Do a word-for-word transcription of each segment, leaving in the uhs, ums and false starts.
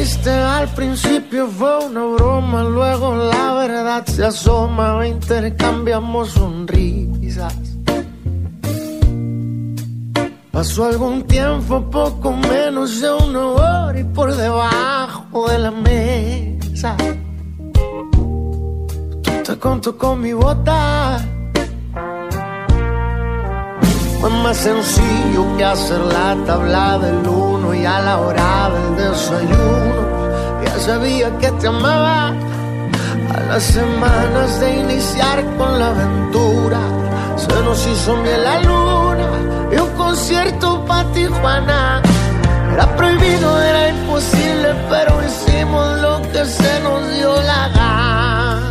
dijiste al principio fue una broma, luego la verdad se asoma, intercambiamos sonrisas. Pasó algún tiempo, poco menos de una hora, y por debajo de la mesa tú te contó con mi bota. Fue más sencillo que hacer la tabla del uno, y a la hora del desayuno ya sabía que te amaba. A las semanas de iniciar con la aventura se nos hizo miel la luna y un concierto pa' Tijuana. Era prohibido, era imposible, pero hicimos lo que se nos dio la gana.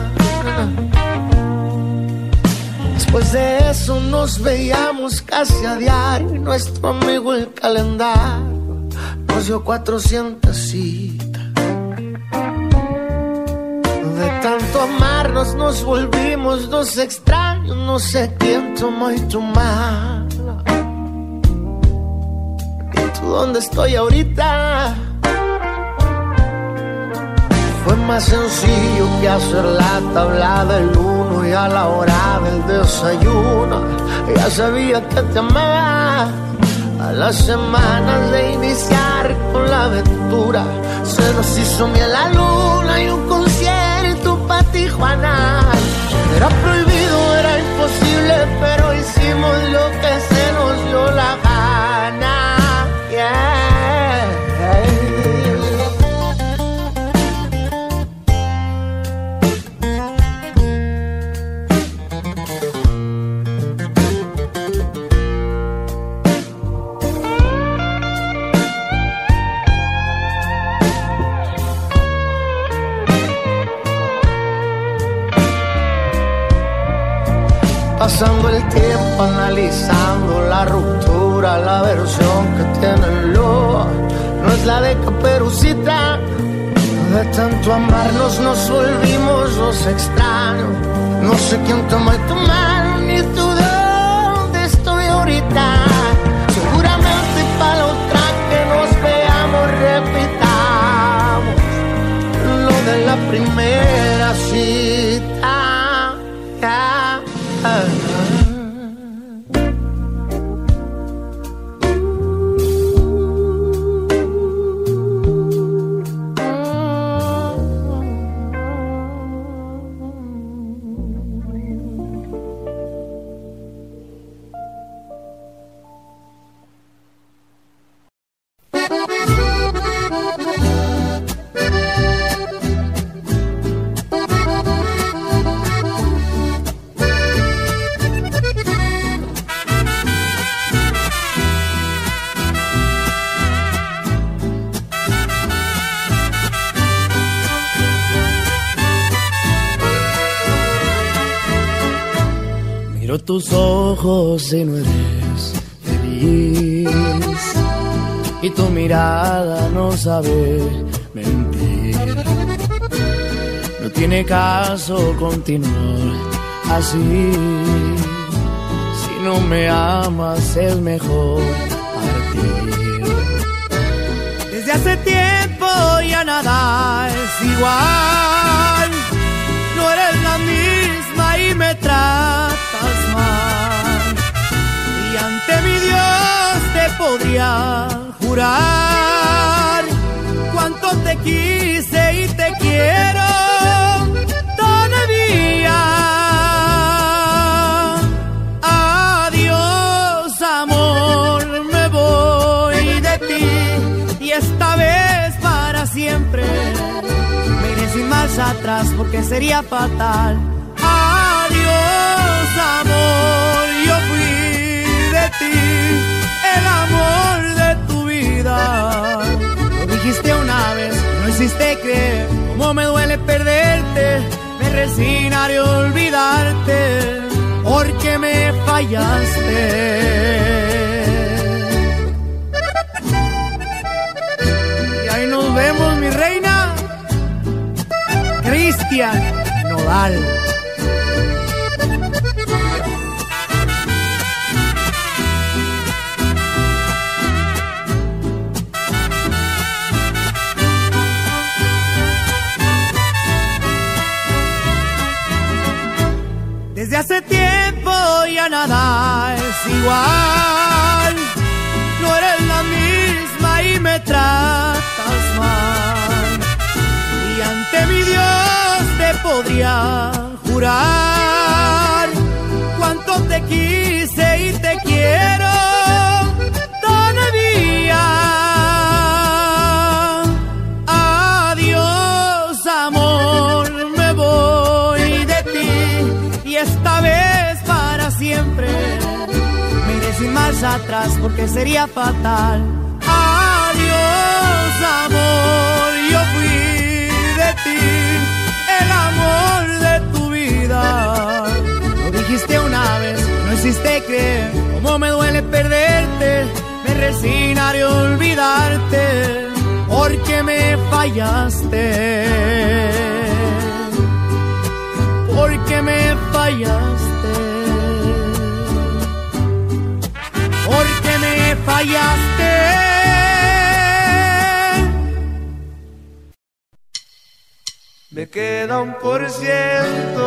Después de eso nos veíamos casi a diario, y nuestro amigo el calendario nos dio cuatrocientas citas. De tanto amarnos nos volvimos dos extraños, no sé quién tomó y tu mala. ¿Y tú dónde estoy ahorita? Fue más sencillo que hacer la tabla del uno, y a la hora del desayuno ya sabía que te amaba. A las semanas de iniciar con la aventura se nos hizo miel la luna y un concierto pa' Tijuana. Era prohibido, era imposible, pero hicimos lo que se nos dio la gana. Yeah. Pasando el tiempo analizando la ruptura, la versión que tiene el lobo no es la de Caperucita. De tanto amarnos nos volvimos dos extraños, no sé quién tomó tu mano ni tú dónde estoy ahorita. Seguramente para la otra que nos veamos repitamos lo de la primera cita. Yeah. Tus ojos y no eres feliz, y tu mirada no sabe mentir. No tiene caso continuar así. Si no me amas es mejor partir. Desde hace tiempo ya nada es igual. No eres la misma y me tratas mal, y ante mi Dios te podría jurar cuánto te quise y te quiero todavía. Adiós amor, me voy de ti, y esta vez para siempre. Me iré sin marcha atrás porque sería fatal. Adiós amor, yo fui de ti, el amor de tu vida. Lo dijiste una vez, no hiciste creer cómo me duele perderte. Me resignaré a olvidarte porque me fallaste. Y ahí nos vemos, mi reina. Cristian Nodal. igual, no eres la misma y me tratas mal. Y ante mi Dios te podría jurar cuánto te quise y te quiero todavía. Adiós, amor, me voy de ti y esta vez para siempre. Me iré sin marcha atrás porque sería fatal. Adiós, amor, yo fui de ti, el amor de tu vida. Lo dijiste una vez, no hiciste creer cómo me duele perderte. Me resignaré a olvidarte porque me fallaste, porque me fallaste, porque me fallaste. Me queda un por ciento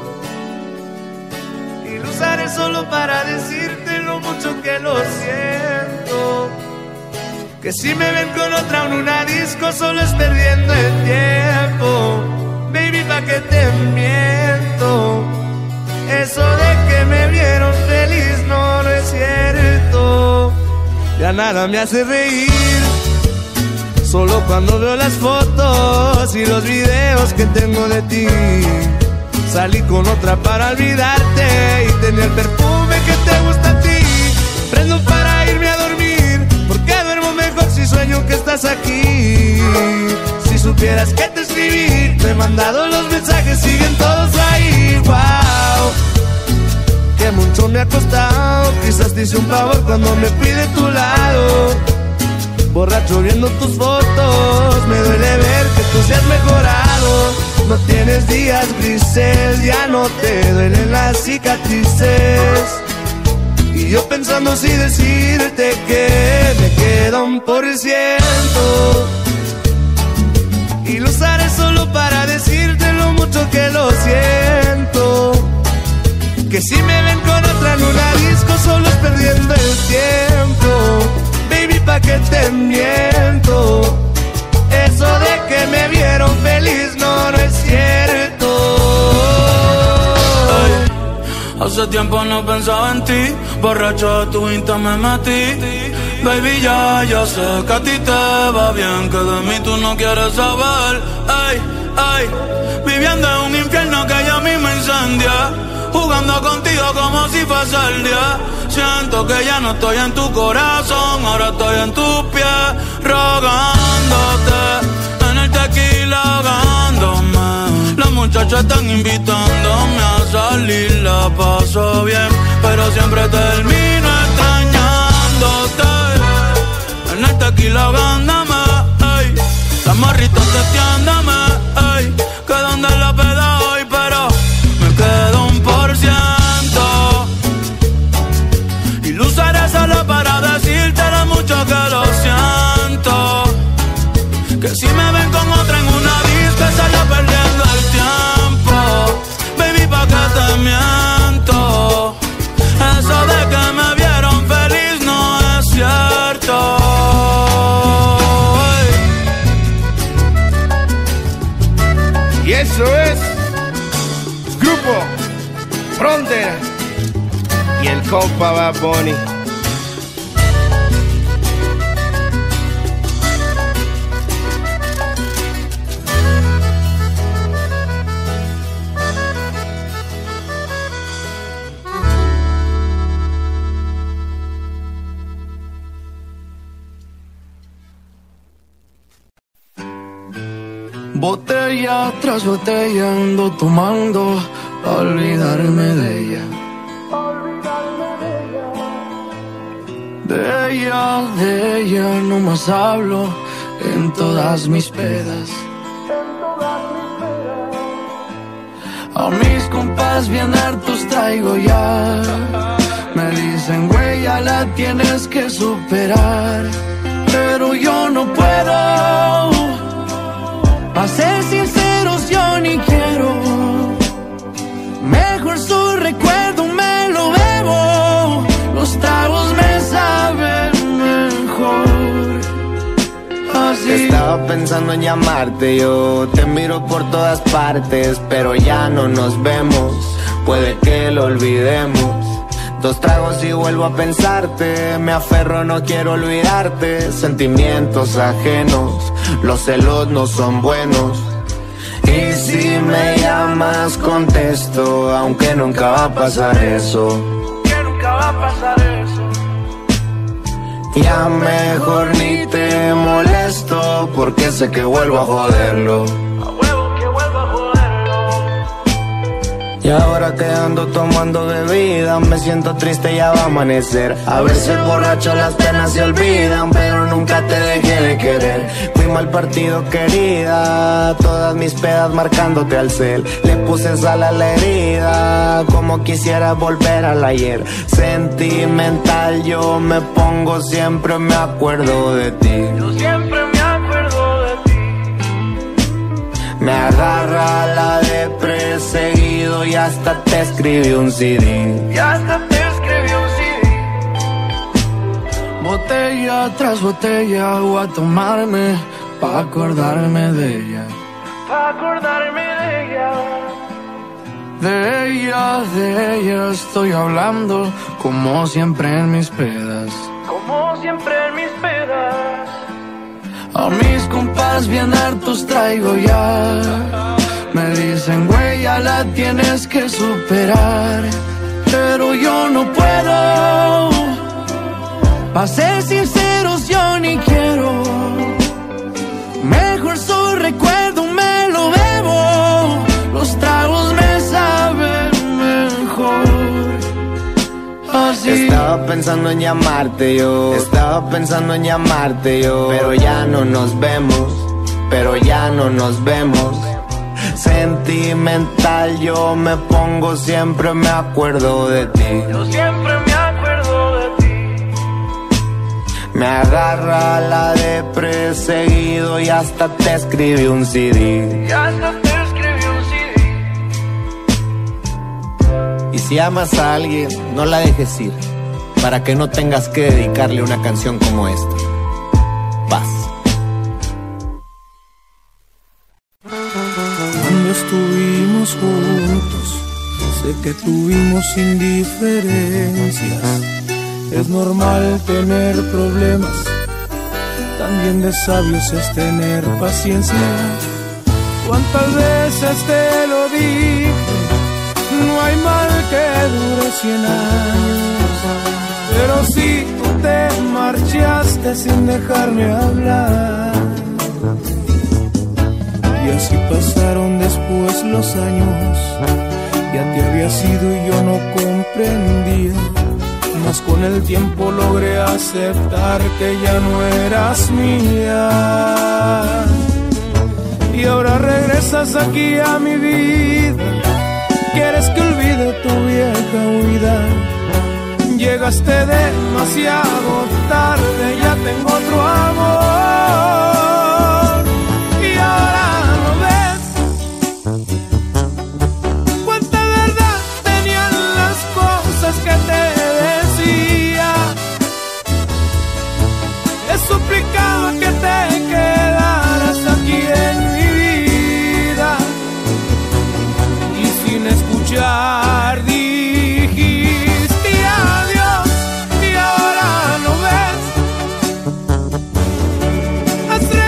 y lo usaré solo para decirte lo mucho que lo siento. Que si me ven con otra en una disco solo es perdiendo el tiempo. Baby, pa' que te miento. Eso de que me vieron feliz no, no es cierto. Ya nada me hace reír, solo cuando veo las fotos y los videos que tengo de ti. Salí con otra para olvidarte y tenía el perfume que te gusta a ti. Prendo para irme a dormir, porque duermo mejor si sueño que estás aquí. Si supieras que te escribí, te he mandado los mensajes, siguen todos ahí. Wow, que mucho me ha costado, quizás te hice un favor cuando me fui de tu lado. Borracho viendo tus fotos, me duele ver que tú seas mejorado. No tienes días grises, ya no te duelen las cicatrices. Y yo pensando si decirte que me queda un por ciento y lo usaré solo para decirte lo mucho que lo siento. Que si me ven con otra en una disco solo es perdiendo el tiempo. Baby, pa' que te miento. Eso de que me vieron feliz no, no es cierto. Ay, hace tiempo no pensaba en ti, borracho de tu Insta me metí. Baby, ya, ya sé que a ti te va bien, que de mí tú no quieres saber. Ay, ay, viviendo en un infierno que ya a mí me incendia, jugando contigo como si fuese el día. Siento que ya no estoy en tu corazón, ahora estoy en tus pies, rogándote, en el tequila ahogándome. Las muchachas están invitándome a salir, la paso bien, pero siempre termino extrañándote. En el tequila ahogándome, ey, las morritas testeándome, ey, que donde la peda hoy, pero me quedo un por ciento y lo usaré solo para decirte lo mucho que lo siento. Que si me ven con otra en una disco estaría perdiendo el tiempo. Baby, pa' que te miento. Eso de que me vieron feliz no es cierto. Y eso es Grupo Frontera y el compa Bad Bunny. Botella tras botella ando tomando pa' olvidarme de ella. De ella, de ella no más hablo en todas mis pedas. A mis compas bien hartos traigo ya. Me dicen, güey, ya la tienes que superar. Pero yo no puedo. Pa' ser sinceros yo ni quiero. Mejor su recuerdo me lo bebo. Lo pensando en llamarte, yo te miro por todas partes, pero ya no nos vemos, puede que lo olvidemos. Dos tragos y vuelvo a pensarte, me aferro, no quiero olvidarte. Sentimientos ajenos, los celos no son buenos. Y si me llamas contesto, aunque nunca va a pasar eso. Que nunca va a pasar eso. Ya mejor ni te molesto, porque sé que vuelvo a joderlo. A huevo que vuelvo a joderlo. Y ahora que ando tomando bebida, me siento triste, ya va a amanecer. A veces borracho las penas se olvidan, pero nunca te dejé de querer. Fui mal partido, querida, todas mis pedas marcándote al cel. Le puse sal a la herida, como quisiera volver al ayer. Sentimental yo me pongo, siempre me acuerdo de ti. Yo siempre me acuerdo de ti. Me agarra la de perseguido y hasta te escribí un C D. Y hasta te escribí un C D. Botella tras botella voy a tomarme pa' acordarme de ella. Pa' acordarme de ella. De ella, de ella estoy hablando, como siempre en mis pedas. Como siempre en mis pedas. A mis compas bien hartos traigo ya. Me dicen, güey, ya la tienes que superar. Pero yo no puedo. Pa' ser sinceros yo ni quiero. Mejor su recuerdo me lo bebo. Los tragos me saben mejor. Así. Estaba pensando en llamarte yo, estaba pensando en llamarte yo, pero ya no nos vemos, pero ya no nos vemos. Sentimental yo me pongo, siempre me acuerdo de ti. Yo siempre me acuerdo de ti. Me agarra la de perseguido y hasta te escribí un C D. Y hasta te escribí un C D. Y si amas a alguien, no la dejes ir, para que no tengas que dedicarle una canción como esta. Paz. Cuando estuvimos juntos, sé que tuvimos indiferencias. Es normal tener problemas, también de sabios es tener paciencia. ¿Cuántas veces te lo dije? No hay mal que dure cien años. Pero si tú te marchaste sin dejarme hablar, y así pasaron después los años. Ya te había sido y yo no comprendía, mas con el tiempo logré aceptar que ya no eras mía. Y ahora regresas aquí a mi vida, quieres que olvide tu vieja huida. Llegaste demasiado tarde, ya tengo otro amor. Y ahora no ves cuánta verdad tenían las cosas que te decía. He suplicado que te quedaras aquí en mi vida, y sin escuchar dijiste adiós. Y ahora no ves, has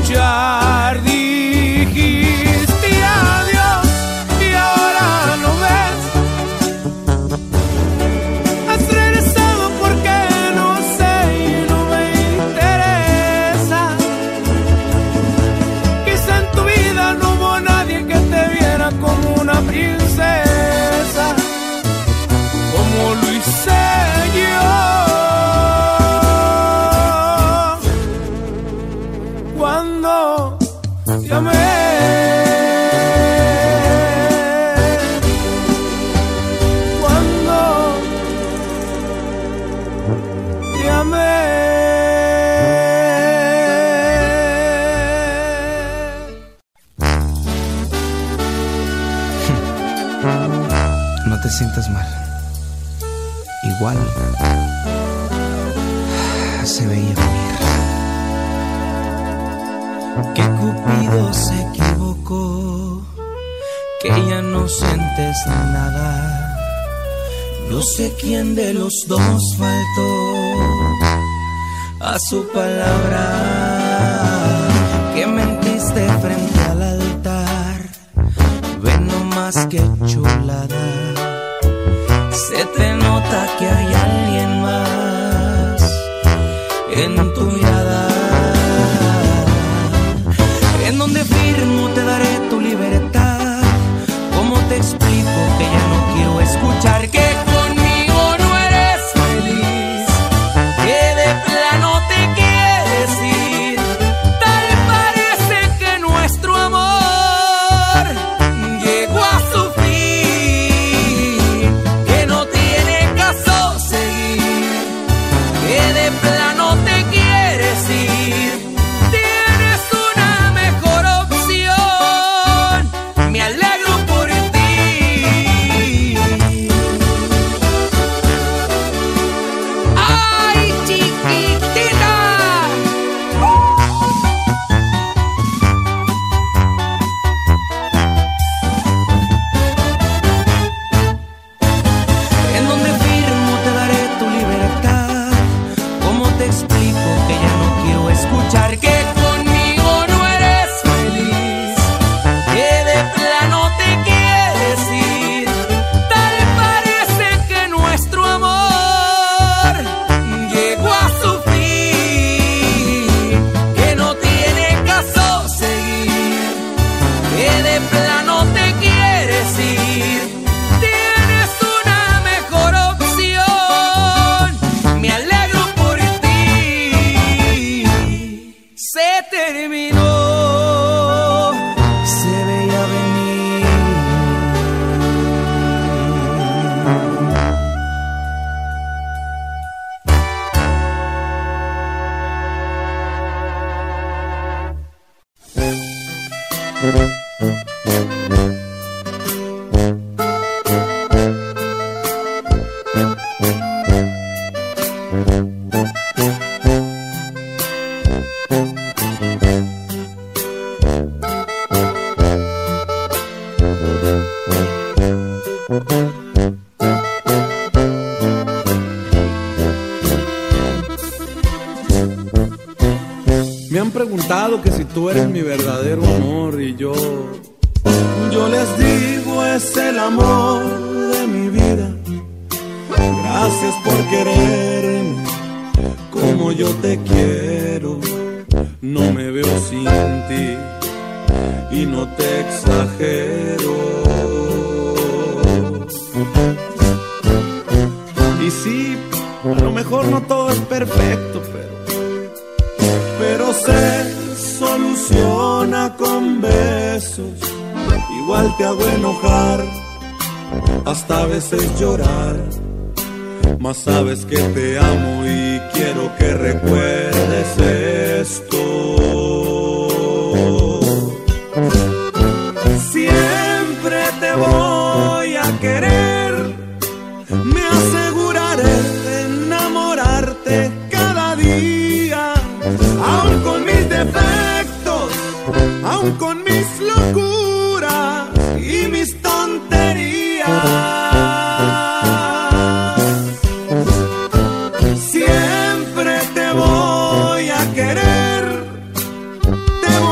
escuchar. Dijiste adiós y ahora no ves. Has regresado porque no sé y no me interesa. Quizá en tu vida no hubo nadie que te viera como una princesa, como lo hice yo cuando te amé. Cuando te amé. No te sientas mal. Igual se veía venir. Que Cupido se equivocó, que ya no sientes nada. No sé quién de los dos faltó a su palabra. Que mentiste frente al altar, ven nomás que chulada. Se te nota que hay alguien más en tu mirada. En donde firmo te daré tu libertad. ¿Cómo te explico que ya no quiero escuchar que conmigo no eres feliz? Que de plano te quieres ir. Tal parece que nuestro amor llegó a su fin, que no tiene caso seguir, que de plano te quieres ir. Tienes una mejor opción, me alegro por ti. ¡Ay, chiquitita! En donde firmo te daré tu libertad. ¿Cómo te explico que ya no quiero escuchar que conmigo no eres feliz? Que de plano te quieres ir. Tal parece que nuestro amor llegó a su fin, que no tiene caso seguir, que de plano te quieres ir. Tienes una mejor opción, me alegro por ti. Se terminó, se veía venir. Me han preguntado que si tú eres mi verdadero amor y yo, yo les digo es el amor de mi vida. Gracias por quererme como yo te quiero. No me veo sin ti y no te exagero. Y sí, a lo mejor no todo es perfecto, pero pero se soluciona con besos. Igual te hago enojar, hasta a veces llorar, mas sabes que te amo y quiero que recuerdes esto. Siempre te voy a querer, me aseguraré de enamorarte cada día. Aún con mis defectos, aún con mis locuras y mis tonterías, siempre te voy a querer, te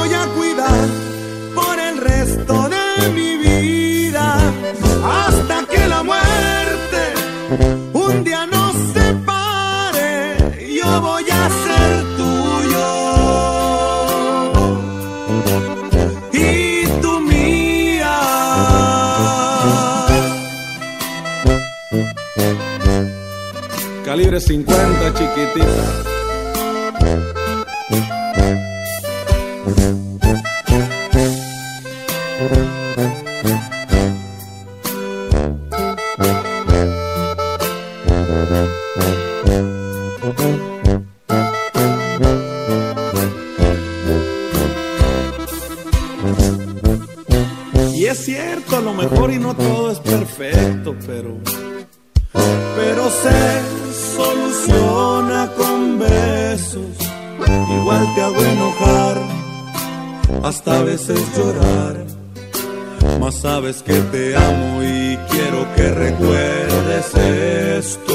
calibre cincuenta, chiquitita. Y es cierto, a lo mejor y no todo es perfecto, pero pero se soluciona con besos. Igual te hago enojar, hasta a veces llorar, mas sabes que te amo y quiero que recuerdes esto.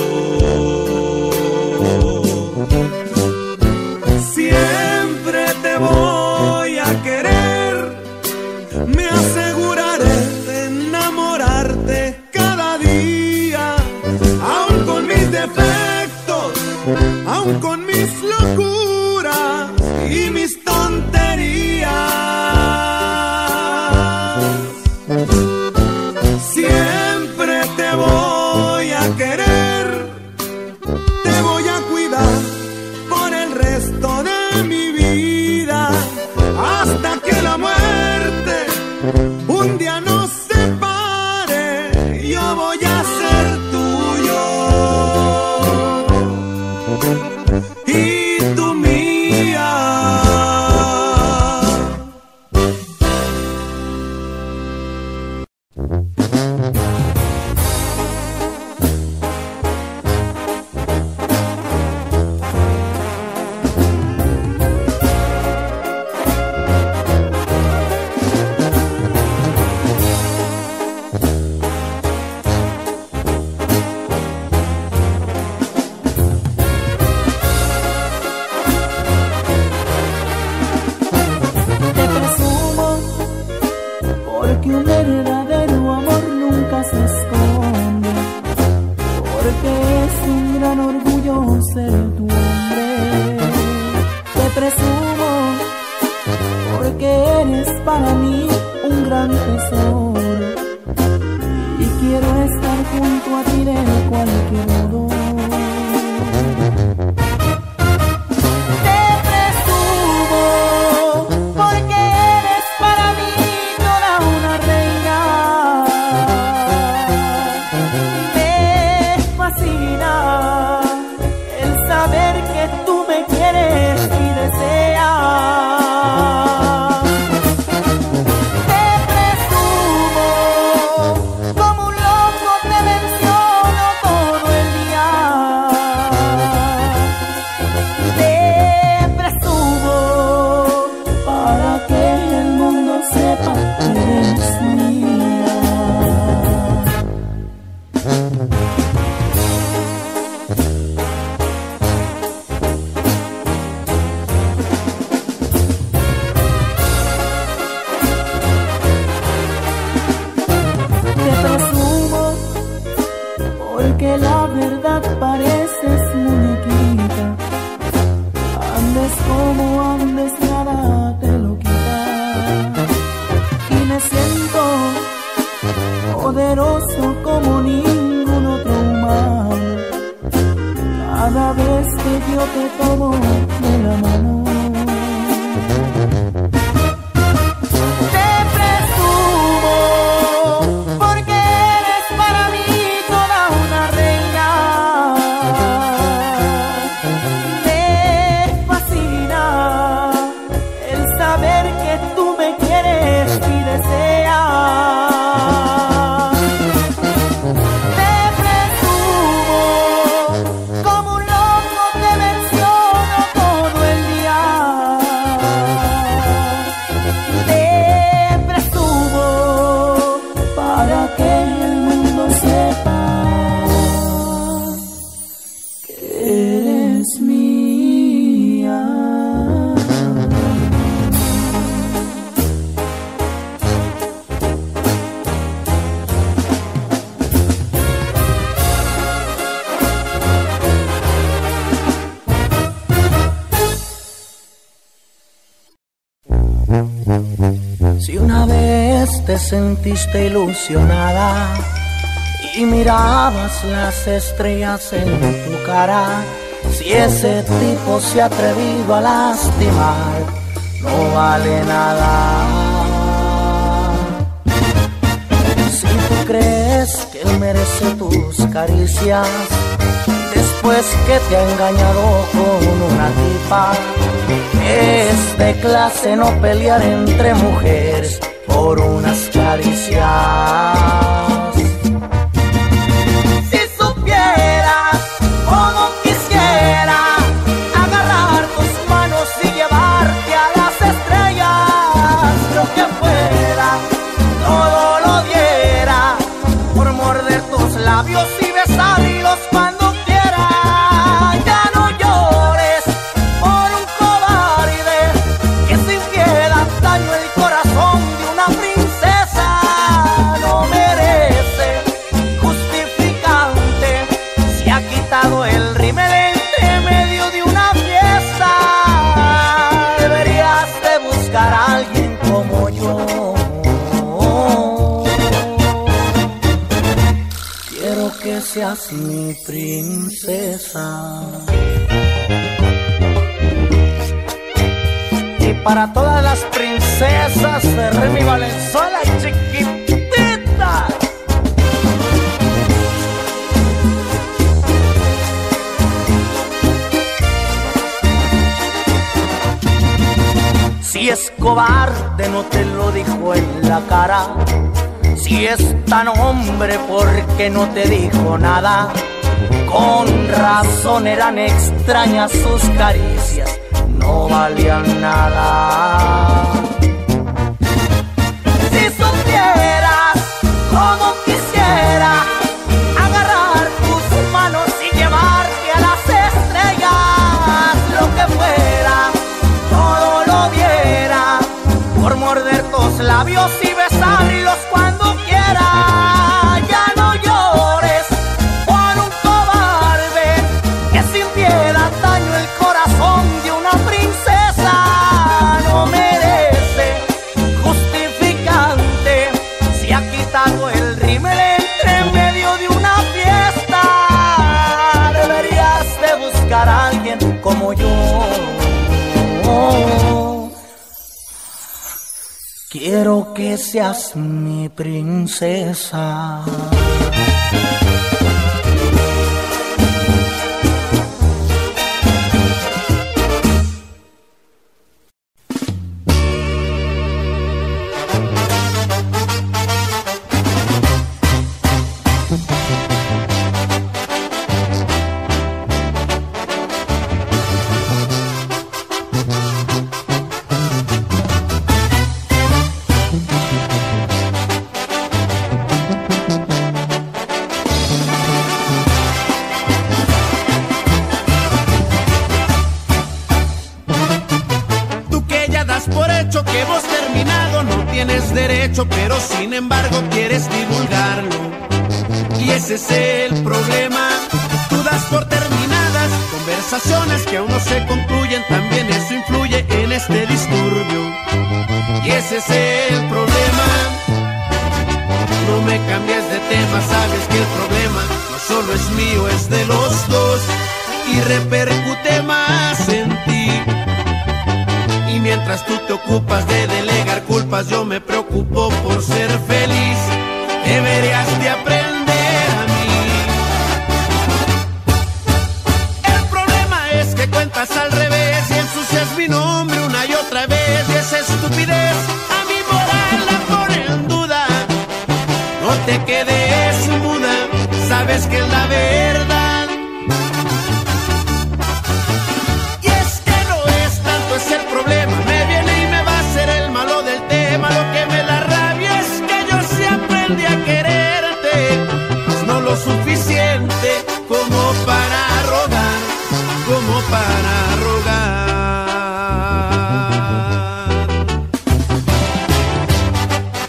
Siempre te voy a querer, me aseguraré de enamorarte cada día, aun con mis defectos, aun con mis locuras y mis tonterías. Siempre te voy a querer, te voy a cuidar por el resto de mi vida, hasta que la muerte un día nos separe. Yo voy a ser tuyo y tú mía. Si una vez te sentiste ilusionada y mirabas las estrellas en tu cara. Si ese tipo se ha atrevido a lastimar, no vale nada. Si tú crees que él merece tus caricias, después que te ha engañado con una tipa, es de clase no pelear entre mujeres por unas caricias. Si supieras cómo quisiera agarrar tus manos y llevarte a las estrellas, lo que fuera, todo lo diera por morder tus labios y besarlos cuando quiera. Ya no llores por un cobarde que sin piedad dañó el corazón de una princesa. No merece justificante, se ha quitado el rímel entre medio de una fiesta. Deberías de buscar a alguien como yo. Quiero que seas mi princesa. Y para todas las princesas de Remy Valenzuela y chiquitita, si es cobarde no te lo dijo en la cara, si es tan hombre porque no te dijo nada. Con razón eran extrañas sus caricias, no valían nada. Si supieras cómo quisiera agarrar tus manos y llevarte a las estrellas, lo que fuera, todo lo viera por morder tus labios y besarlos cuando quiera. Ya no llores por un cobarde que sin piedad dañó el corazón de una princesa. No merece justificante, se ha quitado el rímel entre medio de una fiesta. Deberías de buscar a alguien como yo. Quiero que seas mi princesa. Pero sin embargo quieres divulgarlo, y ese es el problema. Tú das por terminadas conversaciones que aún no se concluyen, también eso influye en este disturbio, y ese es el problema. No me cambies de tema, sabes que el problema no solo es mío, es de los dos, y repercute más en ti. Y mientras tú te ocupas de delegar culpas, yo me preocupo por ser feliz. Deberías de aprender a mí. El problema es que cuentas al revés y ensucias mi nombre una y otra vez, y esa estupidez a mi moral la pone en duda. No te quedes muda, sabes que es la verdad. Suficiente como para rogar, como para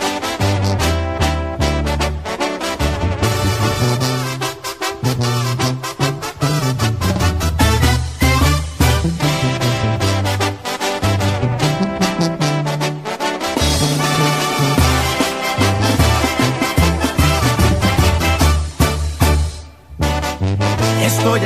rogar.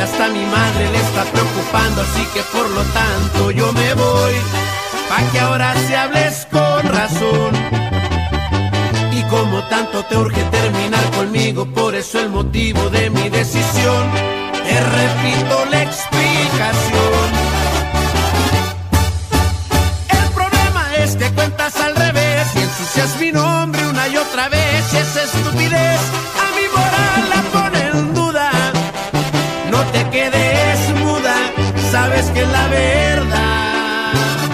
hasta mi madre le está preocupando, así que por lo tanto yo me voy, pa' que ahora sí hables con razón. Y como tanto te urge terminar conmigo, por eso el motivo de mi decisión, te repito la explicación. El problema es que cuentas al revés y ensucias mi nombre una y otra vez, y esa estupidez a mi moral la pone en duda. No te quedes muda, sabes que es la verdad.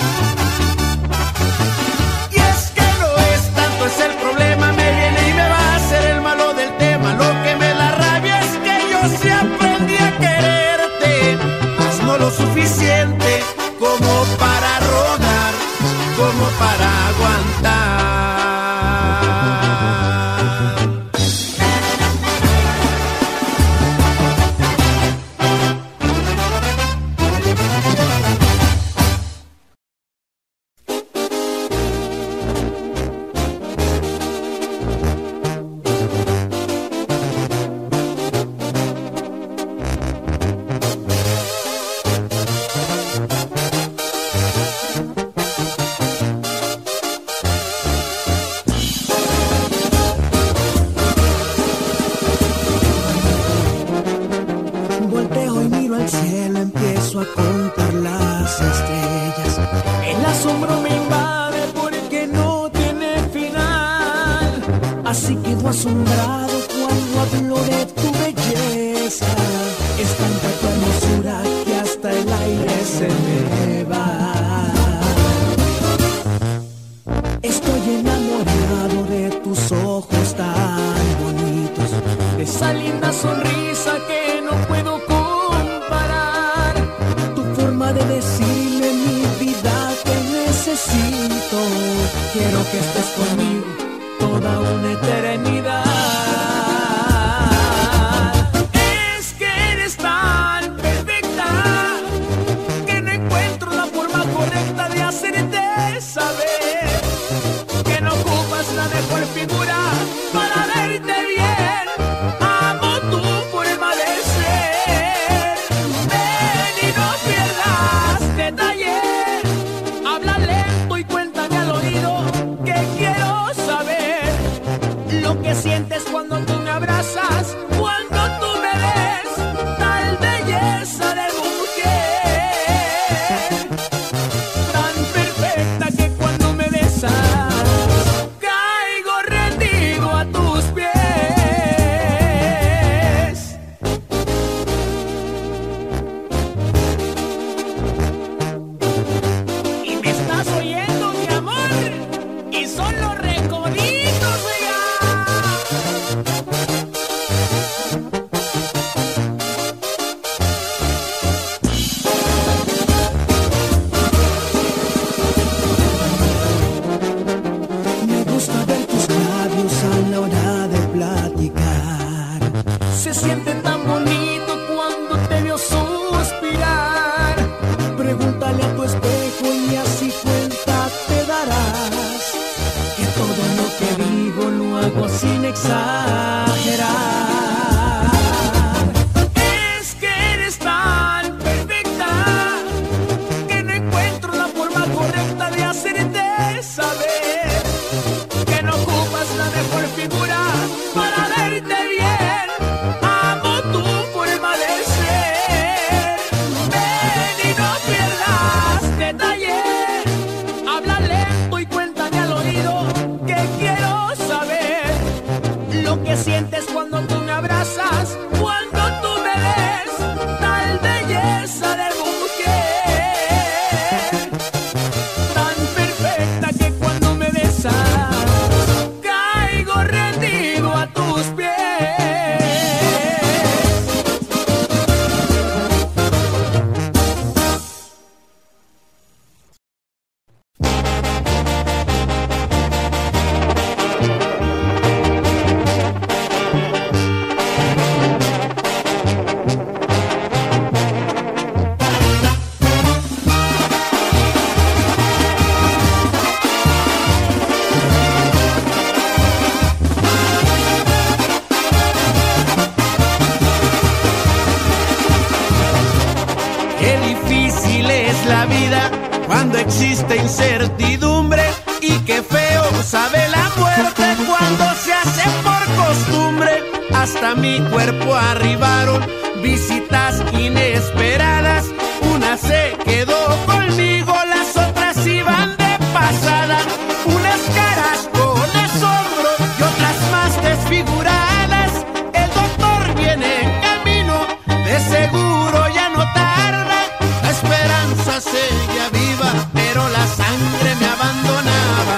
Y es que no es tanto, es el problema, me viene y me va a hacer el malo del tema. Lo que me da rabia es que yo sí aprendí a quererte, mas no lo suficiente como para rogar, como para aguantar. Que siempre existe incertidumbre y qué feo sabe la muerte cuando se hace por costumbre. Hasta mi cuerpo arribaron visitas inesperadas, una se quedó conmigo, las otras iban de pasada, unas caras con asombro y otras más desfiguradas. El doctor viene en camino, de seguro ya no tarda. La esperanza seguía viva, pero la sangre me abandonaba.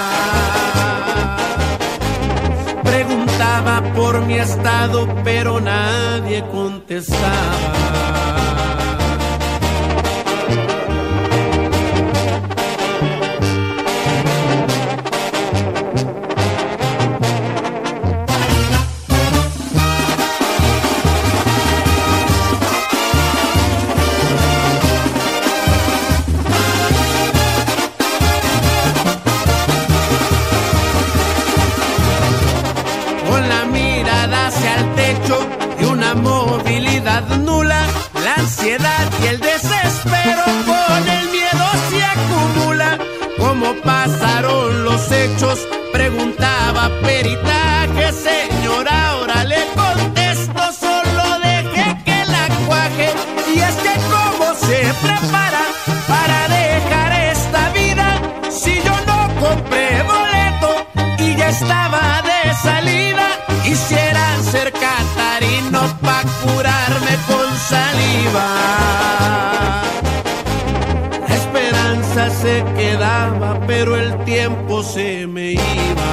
Preguntaba por mi estado, pero nadie contestaba. Nula, la ansiedad y el desespero, con el miedo se acumula. ¿Cómo pasaron los hechos? Preguntaba peritaje, señora, ahora le contesto, solo deje que la cuaje. Y es que cómo se prepara para dejar esta vida, si yo no compré boleto y ya estaba de salida. Quisiera ser catarino pa' curarme con saliva. La esperanza se quedaba, pero el tiempo se me iba.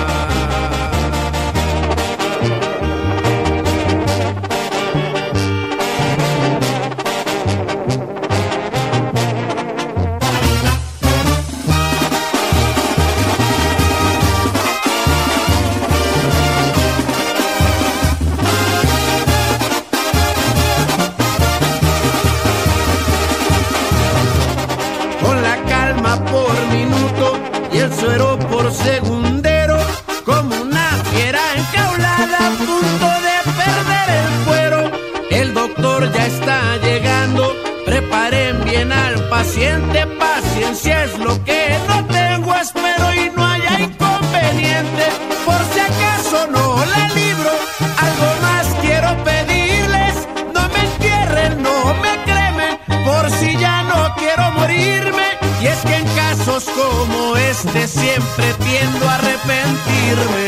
Suero por segundero, como una fiera enjaulada a punto de perder el cuero. El doctor ya está llegando, preparen bien al paciente. Paciencia es lo que no tengo, espero y no haya inconveniente. Por si acaso no la libro, algo más quiero pedirles. No me entierren, no me cremen, por si ya no quiero morirme. Y es que en casos como este siempre tiendo a arrepentirme.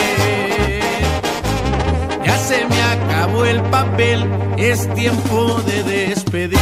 Ya se me acabó el papel, es tiempo de despedirme.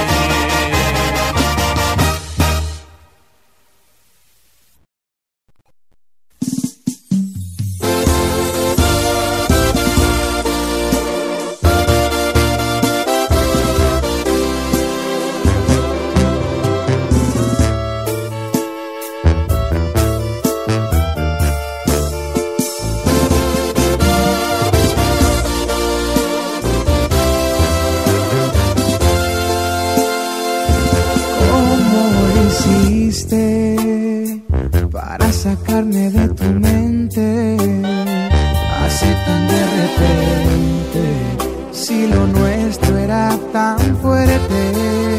Para sacarme de tu mente, así tan de repente, si lo nuestro era tan fuerte.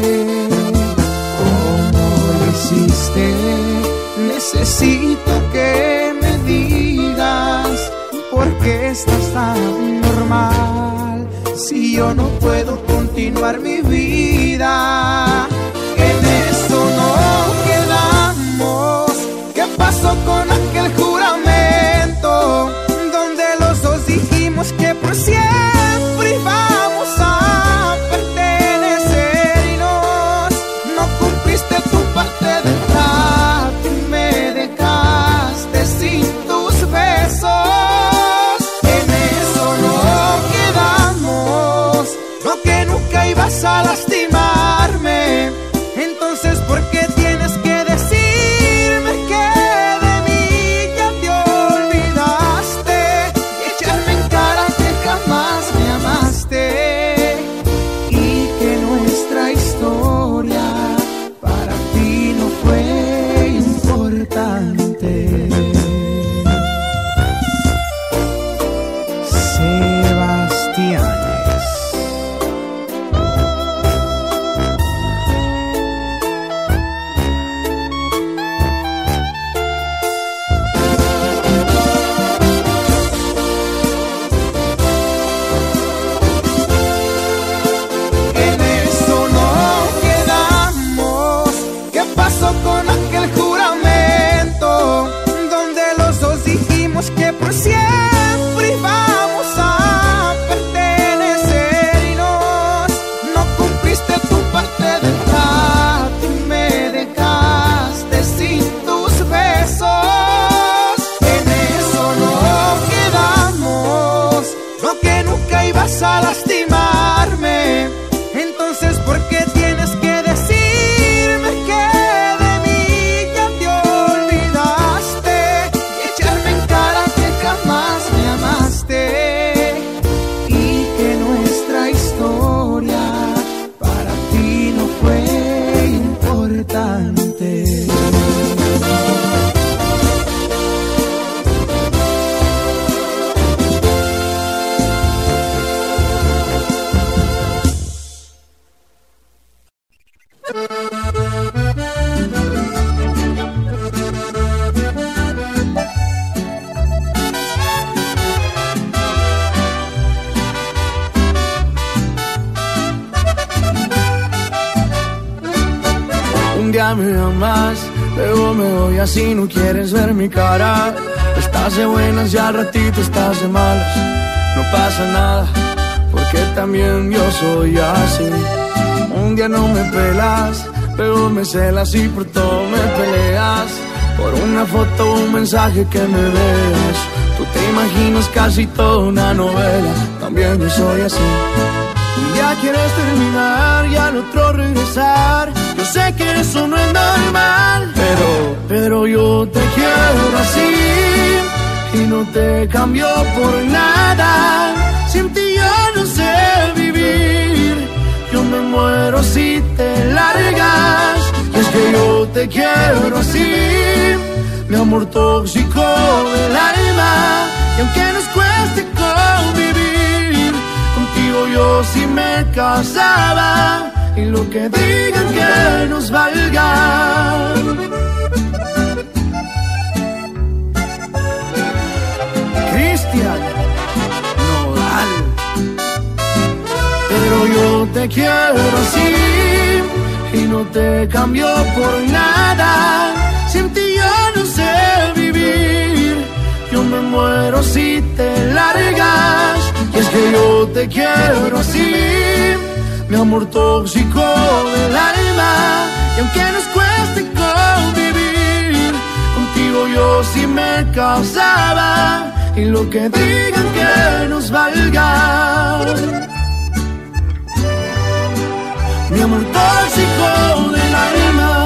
¿Cómo lo hiciste? Necesito que me digas por qué estás tan normal, si yo no puedo continuar mi vida. En esto no quedamos. ¿Qué pasó con aquel juramento donde los dos dijimos que por siempre íbamos a pertenecer y nos no cumpliste tu parte del trato y me dejaste sin tus besos? En eso no quedamos, no, que nunca ibas a lastimarme. Entonces, ¿por qué tienes que decirme que de mí ya te ahora me amas. Luego me voy así, no quieres ver mi cara. Estás de buenas y al ratito estás de malas. No pasa nada, porque también yo soy así. Un día no me pelas, luego me celas y por todo me peleas. Por una foto o un mensaje que me veas. Tú te imaginas casi toda una novela. También yo soy así. Un día quieres terminar y al otro regresar. Yo sé que eso no es normal, Pero, pero yo te quiero así. Y no te cambio por nada. Sin ti yo no sé vivir. Yo me muero si te largas. Y es que yo te quiero así. Mi amor tóxico del alma. Y aunque nos cueste convivir, contigo yo sí me casaba. Y lo que digan que nos valga. Cristian Nodal. Pero yo te quiero así. Y no te cambio por nada. Sin ti yo no sé vivir. Yo me muero si te largas. Y es que yo te quiero así. Mi amor tóxico del alma. Y aunque nos cueste convivir, contigo yo sí me casaba. Y lo que digan que nos valga. Mi amor tóxico del alma.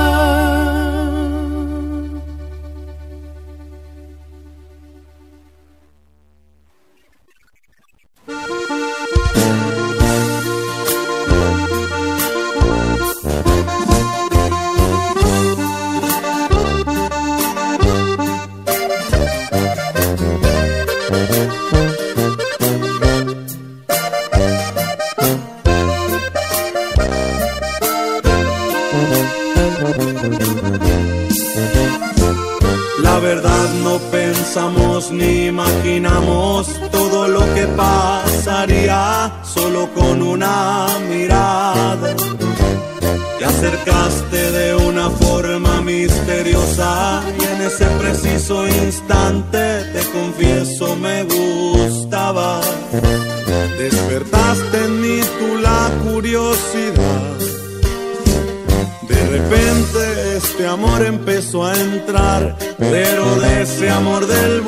La verdad no pensamos ni imaginamos todo lo que pasaría solo con una mirada. Te acercaste de una forma misteriosa y en ese preciso instante te confieso me gustaba. Despertaste en mí tú la curiosidad. De repente este amor empezó a entrar, pero de ese amor del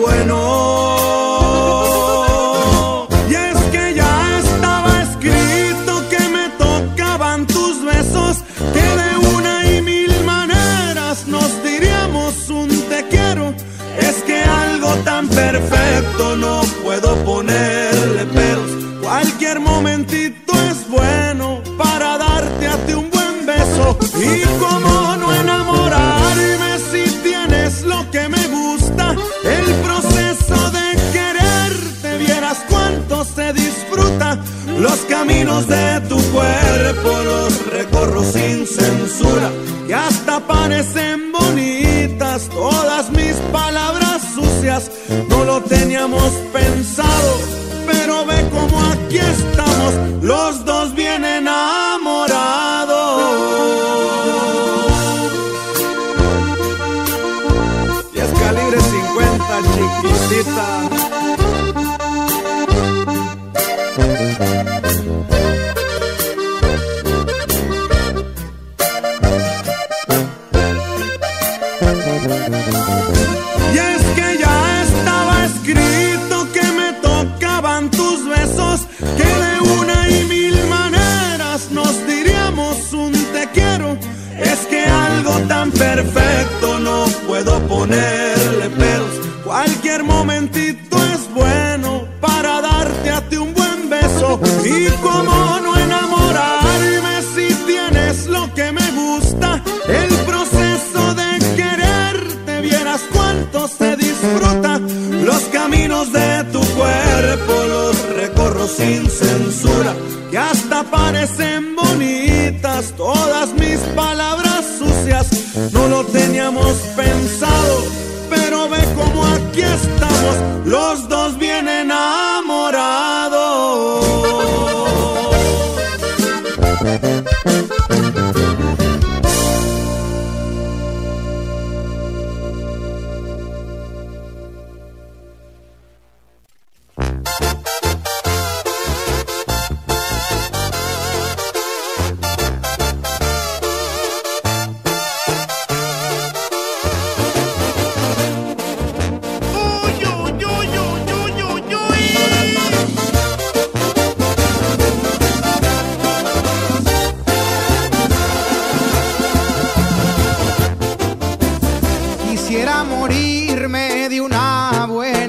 bueno. Y es que ya estaba escrito que me tocaban tus besos, que de una y mil maneras nos diríamos un te quiero. Es que algo tan perfecto no puedo ponerle peros. Cualquier momentito es bueno para darte a ti un buen beso. Y cómo no enamorarme si tienes lo que me gusta. El proceso de quererte, vieras cuánto se disfruta. Los caminos de tu cuerpo los recorro sin censura. Y hasta parecen bonitas todas mis palabras sucias. No lo teníamos pensado, pero ve como aquí estamos, los dos bien enamorados. Y es calibre cincuenta, chiquitita. Y es que ya estaba escrito que me tocaban tus besos, que de una y mil maneras nos diríamos un te quiero. Es que algo tan perfecto no puedo ponerle peros. Cualquier momentito es bueno para darte a ti un buen beso. Y cómo no enamorarme si tienes lo que me gusta. El proceso de quererte, vieras cuánto se disfruta. Los caminos de tu cuerpo los recorro sin censura. Que hasta parecen bonitas todas mis palabras sucias. No lo teníamos pensado, pero ve como aquí estamos, los dos bien enamorados.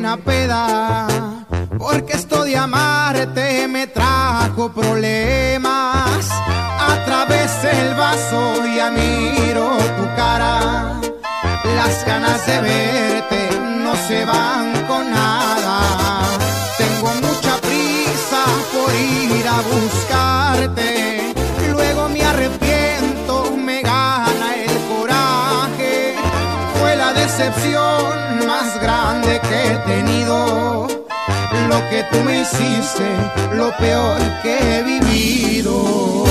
una peda, porque esto de amarte me trajo problemas. A través del vaso ya miro tu cara, las ganas de verte no se van con nada. Tengo mucha prisa por ir a buscarte, luego me arrepiento, me gana el coraje. Fue la decepción más grande que he tenido, lo que tú me hiciste, lo peor que he vivido.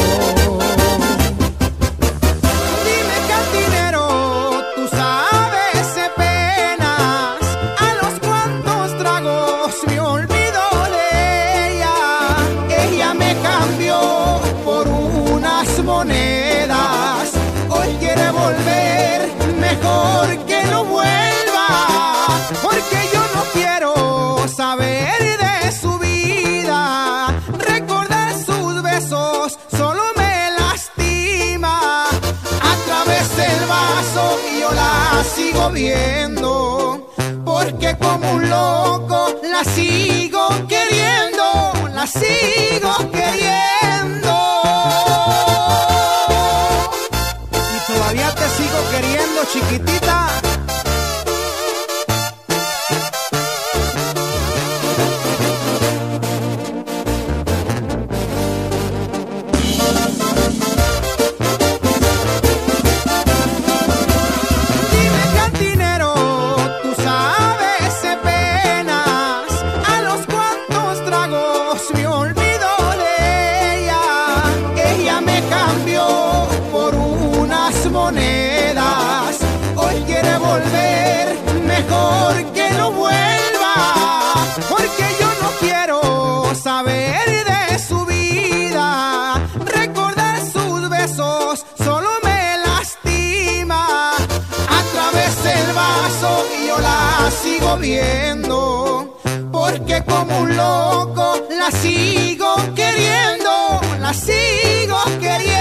Dime, cantinero, tú sabes de penas, a los cuantos tragos me olvido de ella. Ella me cambió por unas monedas, hoy quiere volver, mejor que no vuelva, porque yo no quiero saber de su vida. Recordar sus besos solo me lastima. A través del vaso yo la sigo viendo, porque como un loco la sigo queriendo, la sigo queriendo. Y todavía te sigo queriendo, chiquitita. Mejor que no vuelva, porque yo no quiero saber de su vida. Recordar sus besos solo me lastima. A través del vaso yo la sigo viendo, porque como un loco la sigo queriendo, la sigo queriendo.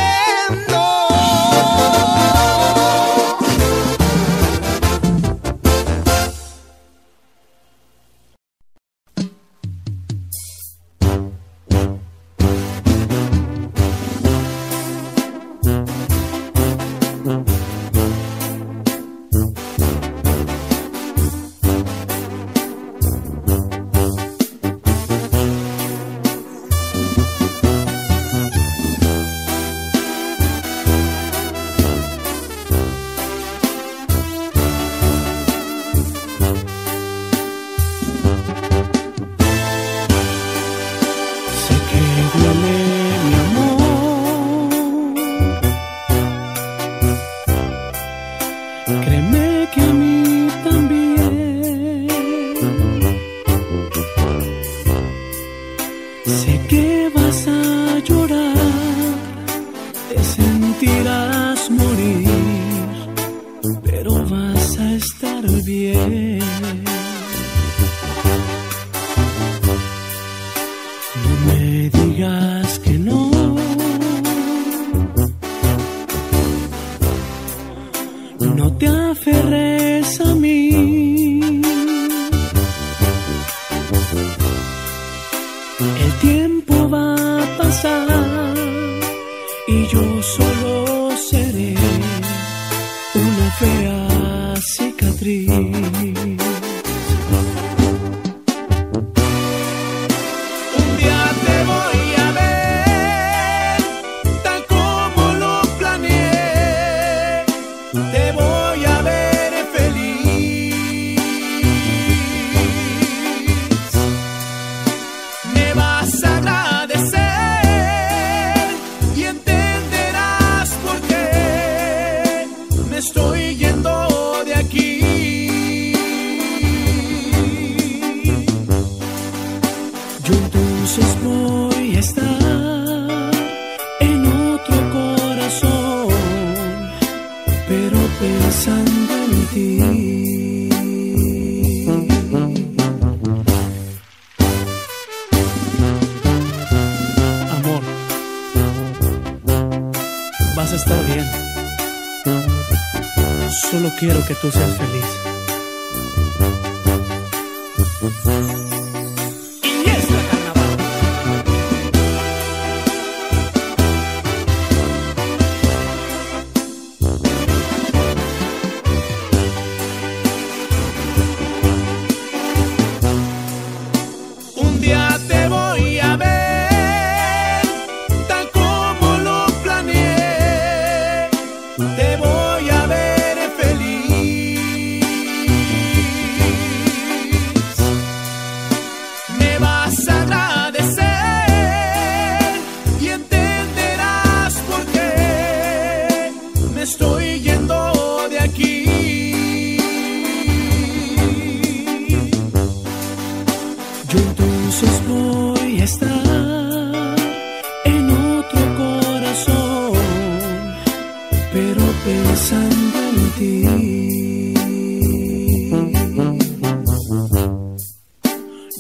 Solo quiero que tú seas feliz.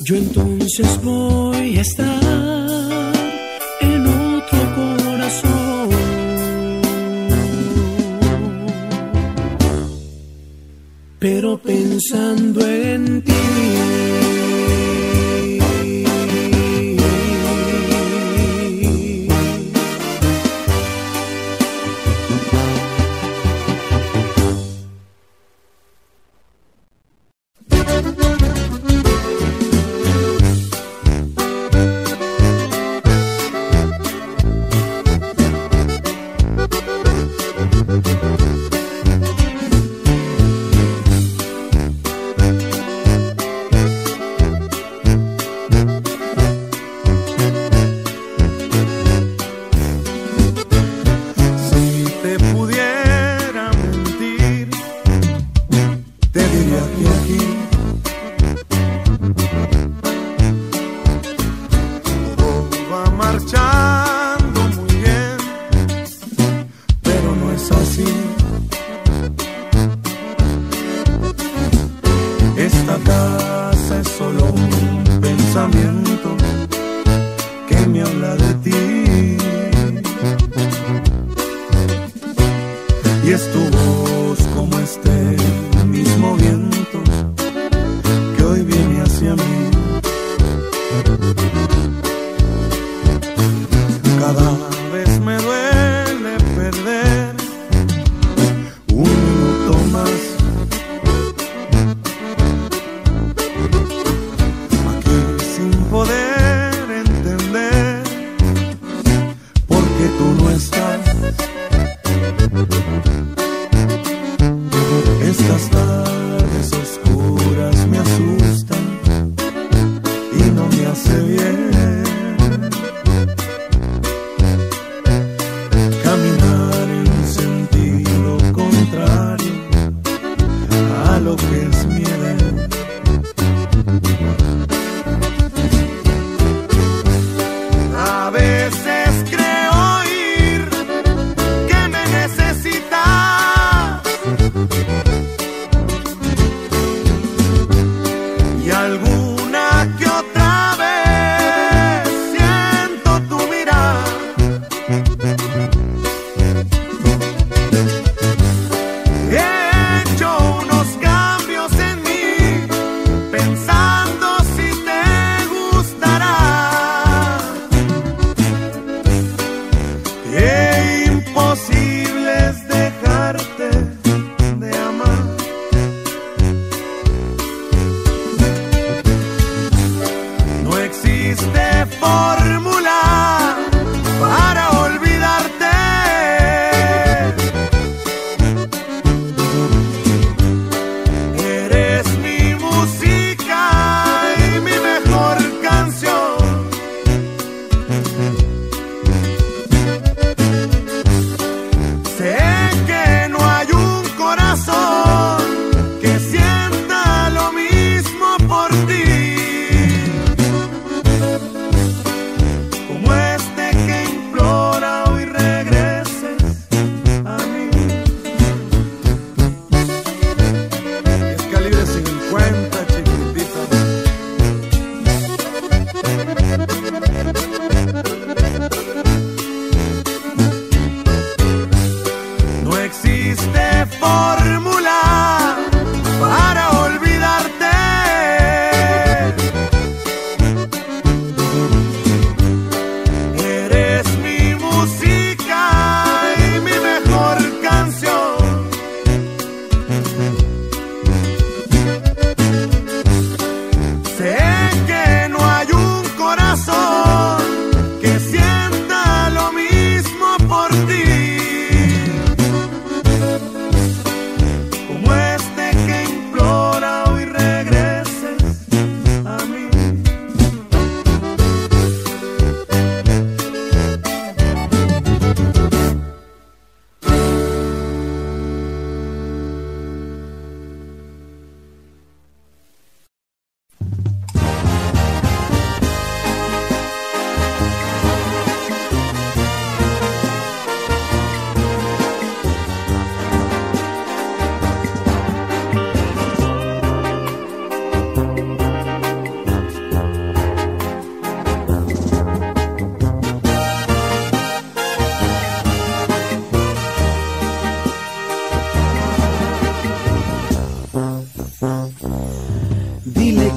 yo entonces voy a estar en otro corazón. Pero pensando en ti.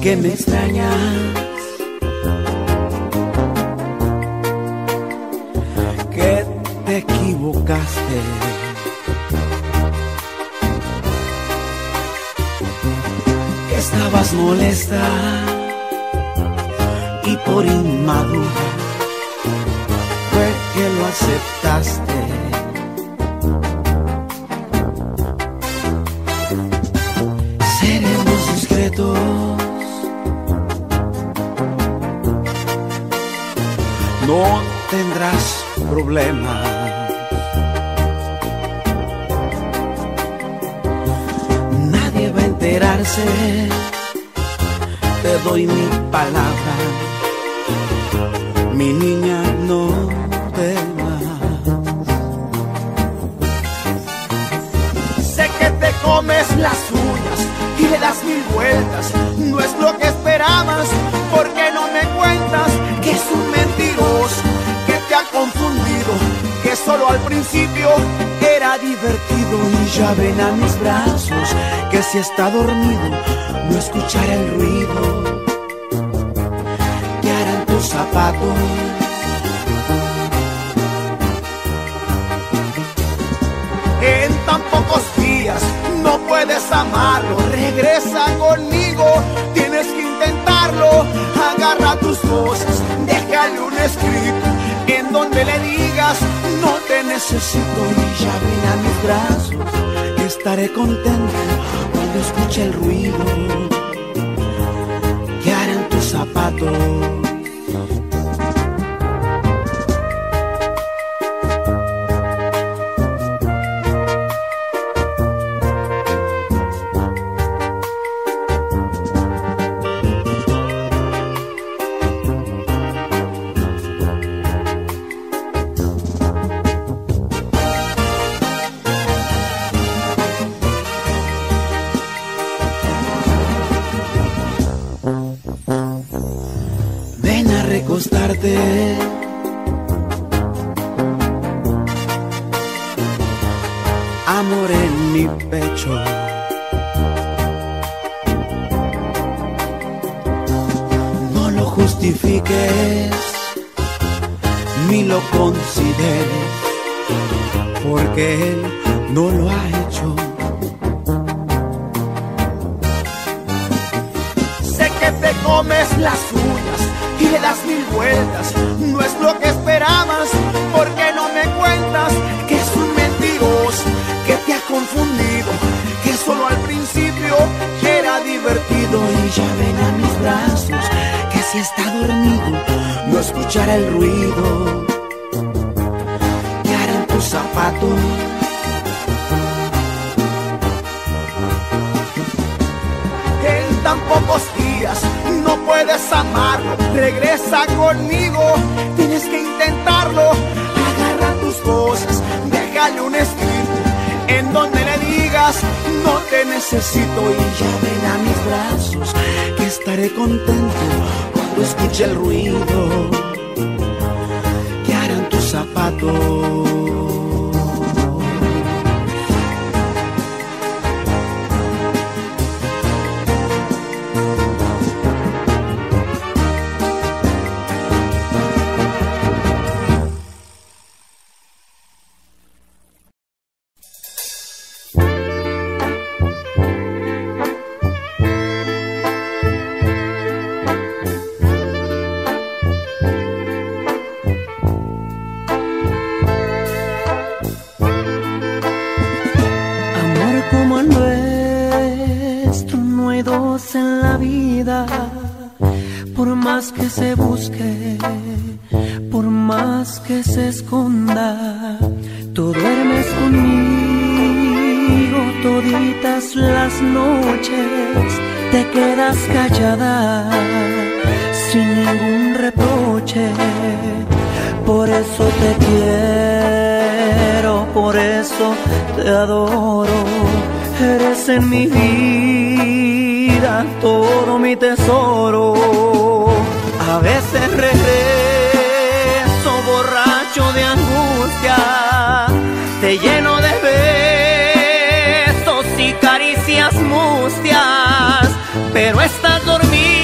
que me extrañas, que te equivocaste, que estabas molesta y por inmadura fue que lo aceptaste. Seremos discretos, no tendrás problemas. Nadie va a enterarse, te doy mi palabra, mi niña, no temas. Sé que te comes las uñas y le das mil vueltas, no es lo que esperabas, porque no me cuentas que es un mentiroso, que te ha confundido, que solo al principio era divertido. Y ya ven a mis brazos, que si está dormido no escuchará el ruido que harán tus zapatos. En tan pocos días no puedes amarlo, regresa conmigo, tienes que intentarlo. Agarra tus cosas, déjale un escrito en donde le digas no te necesito. Y ya ven a mis brazos, que estaré contento cuando escuche el ruido que harán tus zapatos. Recostarte, amor en mi pecho, no lo justifiques ni lo consideres, porque él no lo ha hecho. Sé que te comes las uñas y le das mil vueltas, no es lo que esperabas, porque no me cuentas que es un mentiroso, que te ha confundido, que solo al principio era divertido. Y ya ven a mis brazos, que si está dormido no escuchará el ruido que harán tus zapatos. En tan pocos días no puedes amarlo, regresa conmigo, tienes que intentarlo. Agarra tus cosas, déjale un escrito en donde le digas no te necesito. Y ya ven a mis brazos, que estaré contento cuando escuche el ruido que harán tus zapatos. Por más que se busque, por más que se esconda, tú duermes conmigo toditas las noches, te quedas callada sin ningún reproche. Por eso te quiero, por eso te adoro, eres en mi vida todo mi tesoro. A veces regreso borracho de angustia, te lleno de besos y caricias mustias, pero estás dormido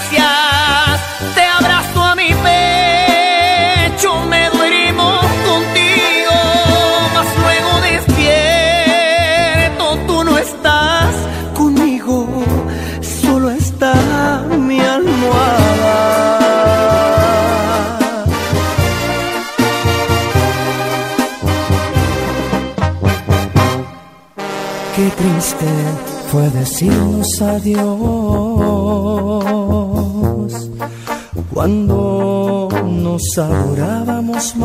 caricias, te abrazo a mi pecho, me duermo contigo, mas luego despierto, tú no estás conmigo, solo está mi almohada. Qué triste fue decirnos adiós cuando nos adorábamos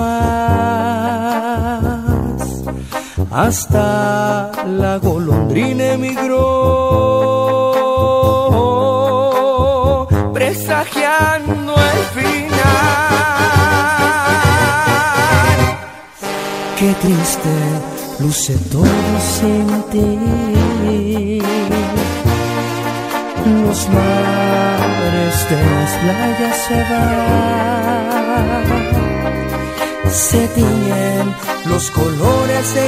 más. Hasta la golondrina emigró, presagiando el final. Qué triste luce todo sin ti. Los mares de las playas se van, se tiñen los colores de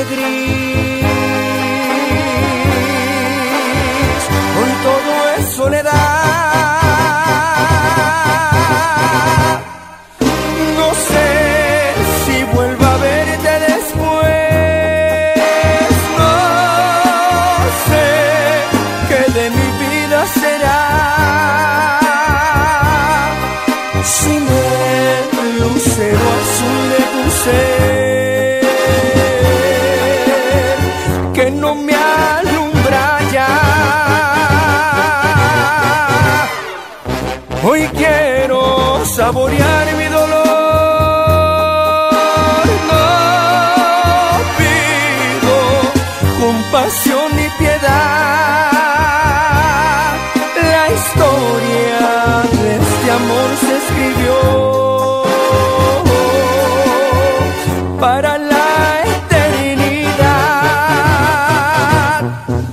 gris. Hoy todo es soledad. No sé si vuelvo a verte después. No sé qué de mi vida será sin el lucero azul de tu ser, que no me alumbra ya. Hoy quiero saborear mi dolor. No pido compasión ni piedad. La historia de este amor se escribió para la eternidad.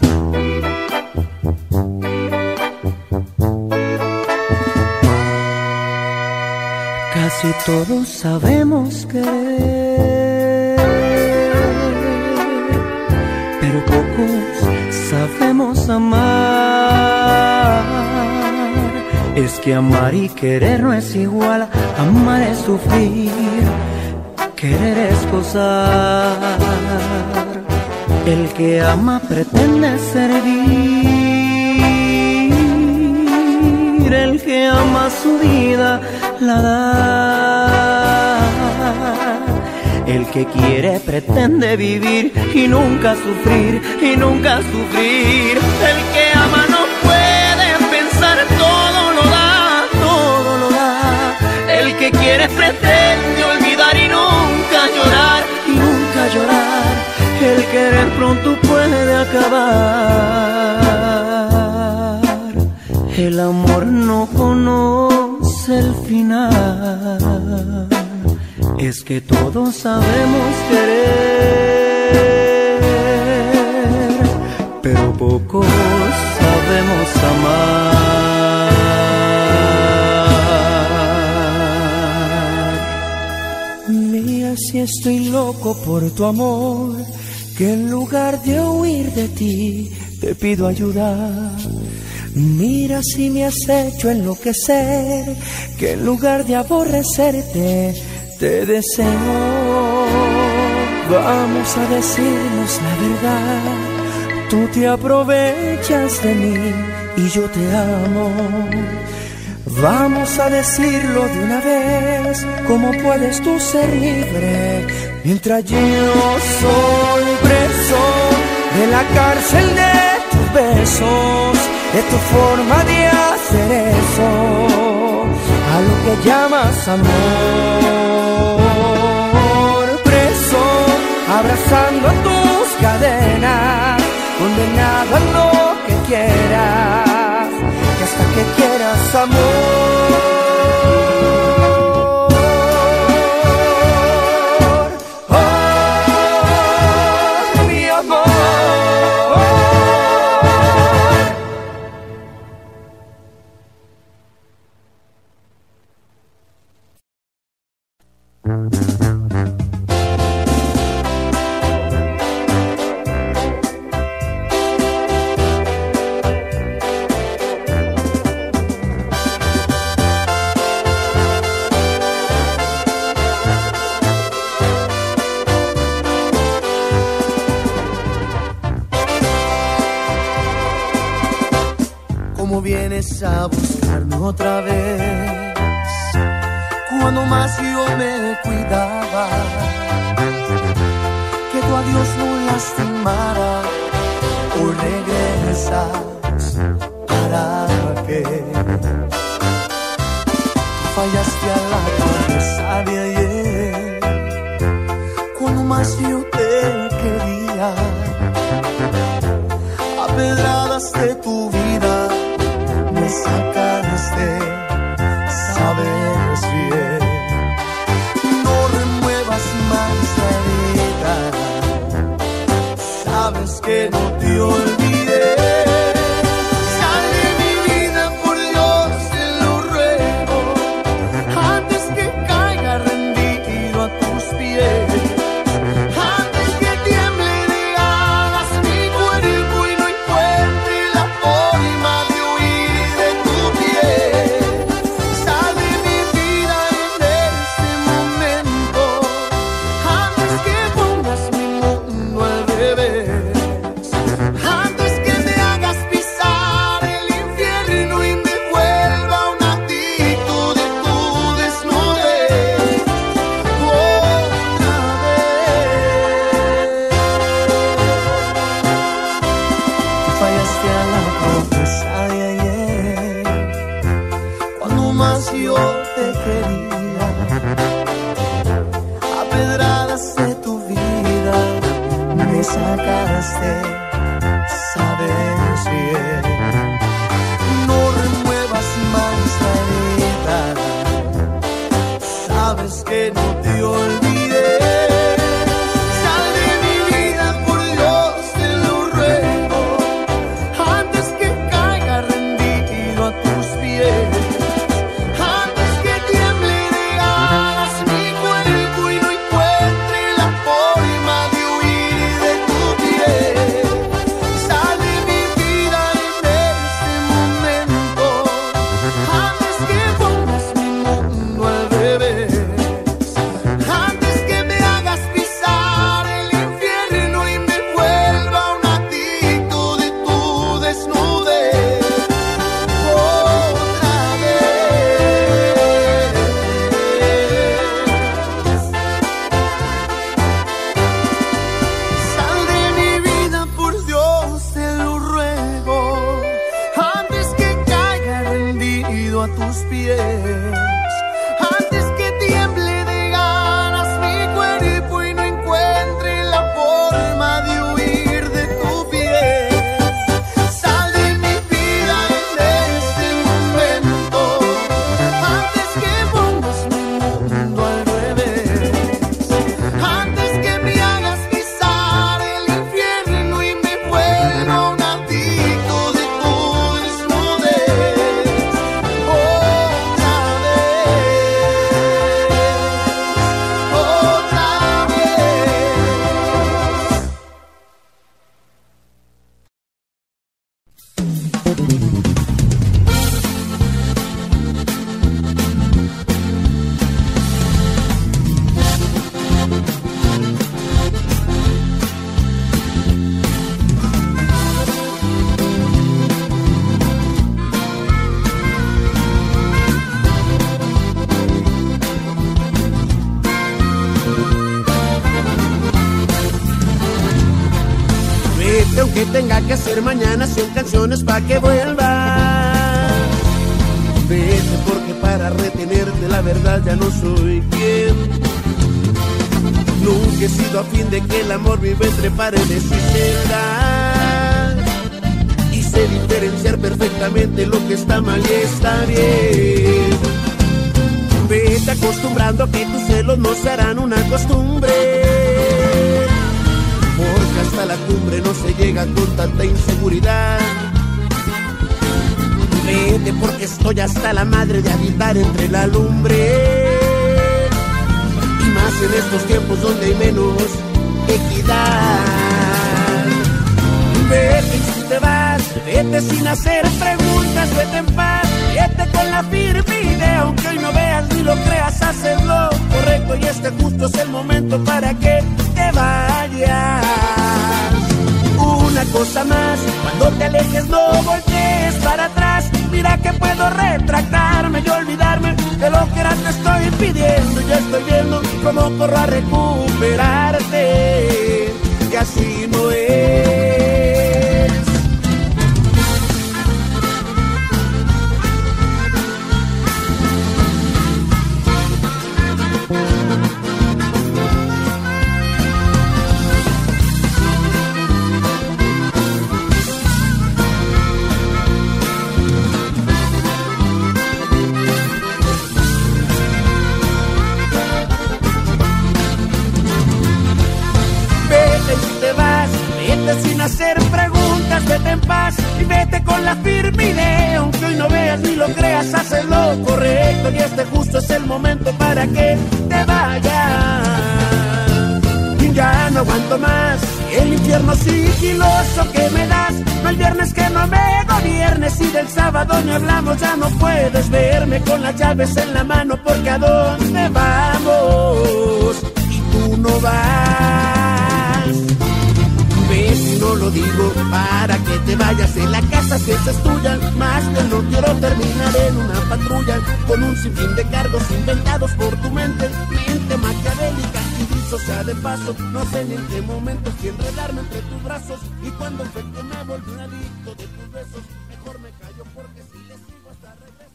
Casi todos sabemos querer, pero pocos sabemos amar. Es que amar y querer no es igual, amar es sufrir, querer es gozar. El que ama pretende servir, el que ama su vida la da. El que quiere pretende vivir y nunca sufrir, y nunca sufrir. El que ama no puede pensar, todo lo da, todo lo da. El que quiere pretende olvidar y nunca llorar, y nunca llorar. El querer pronto puede acabar. El amor no conoce el final. Es que todos sabemos querer, pero pocos sabemos amar. Mira si estoy loco por tu amor, que en lugar de huir de ti te pido ayuda. Mira si me has hecho enloquecer, que en lugar de aborrecerte te deseo. Vamos a decirnos la verdad, tú te aprovechas de mí y yo te amo. Vamos a decirlo de una vez, ¿cómo puedes tú ser libre mientras yo soy preso de la cárcel de tus besos, de tu forma de hacer eso, a lo que llamas amor? Preso, abrazando tus cadenas, condenado a lo que quieras, que hasta que quieras amor. cómo vienes a buscarme otra vez. Cuando más yo me cuidaba, que tu adiós no lastimara. Hoy regresas, ¿para qué? Fallaste a la promesa de ayer, cuando más yo te quería. A pedradas de tu vida me sacaste, sabes bien. No remuevas más la herida, sabes que no te olvidé. Sal de mi vida, por Dios te lo ruego, antes que caiga rendido a tus pies. Antes que tiemble de ganas mi cuerpo y no encuentre la forma de huir de tu piel. Sal de mi vida en este momento, antes que pongas mi mundo al revés. Antes que me hagas pisar el infierno y me vuelva un actitud de tu desnudez. Otra vez. Fallaste a la promesa de ayer, cuando más yo te quería. A pedradas de tu vida me sacaste, sabes bien. No remuevas más la herida, sabes que no te olvidé. Sal de mi vida, por Dios te lo ruego, antes que caiga rendido a tus pies. Antes que tiemble de ganas mi cuerpo y no encuentre la forma de huir de tu piel. Sal de mi vida en este momento, antes que pongas mi mundo al revés. Antes que me hagas pisar el infierno y me vuelva un actitud de tu desnudez. Otra vez. Sal de mi vida, por Dios te lo ruego, antes que caiga rendido a tus pies. Antes que tiemble de ganas mi cuerpo y no encuentre la forma de huir de tu piel. Sal de mi vida en este momento, antes que pongas mi mundo al revés. Antes que me hagas pisar el infierno y me vuelva un actitud de tu desnudez. Otra Aunque tenga que hacer mañana cien canciones pa' que vuelva. Vete porque para retenerte la verdad ya no soy quien. Nunca he sido a fin de que el amor vive entre paredes y celdas. Y sé diferenciar perfectamente lo que está mal y está bien. Vete acostumbrando a que tus celos no se harán una costumbre, porque hasta la cumbre no se llega con tanta inseguridad. Vete porque estoy hasta la madre de habitar entre la lumbre, y más en estos tiempos donde hay menos equidad. Vete y si te vas, vete sin hacer preguntas, vete en paz, vete con la firme idea, aunque hoy no veas ni lo creas, hacerlo correcto y este justo es el momento para que te vayas. Una cosa más, cuando te alejes no voltees para atrás, ¿Será que puedo retractarme y olvidarme de lo que era te estoy pidiendo? Ya estoy viendo cómo corro a recuperarte, y así no es. Sin hacer preguntas, vete en paz y vete con la firme idea. Aunque hoy no veas ni lo creas, haz lo correcto, y este justo es el momento para que te vayas. Y ya no aguanto más el infierno sigiloso que me das. No hay viernes que no me gobiernes, y del sábado ni hablamos. Ya no puedes verme con las llaves en la mano, porque a dónde vamos y tú no vas. Y no lo digo para que te vayas de la casa, si esa es tuya. Más que no quiero terminar en una patrulla con un sinfín de cargos inventados por tu mente. Mente maquiavélica y dicho sea de paso, no sé ni en qué momento fui enredarme entre tus brazos. Y cuando fue que me volví un adicto de tus besos, mejor me callo porque si les sigo hasta regreso.